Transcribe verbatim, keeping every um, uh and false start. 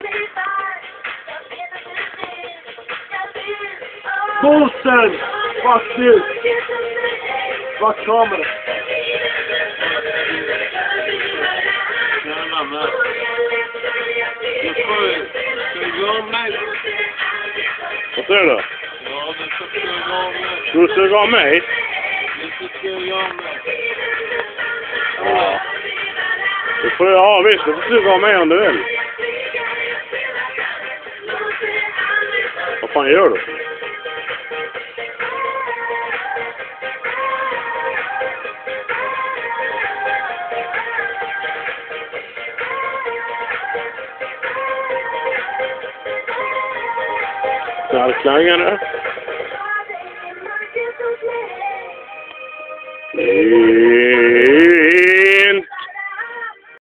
Bosen! Fuck du! Fuck kamera! Tjena med. Du får suga av mig. Vad säger du? Ja, du får suga av mig. Ska du suga av mig? Du får suga av mig. Ja. Du får, ja visst, du får suga av mig om du vill. Vad fan gör du? Knallklangare.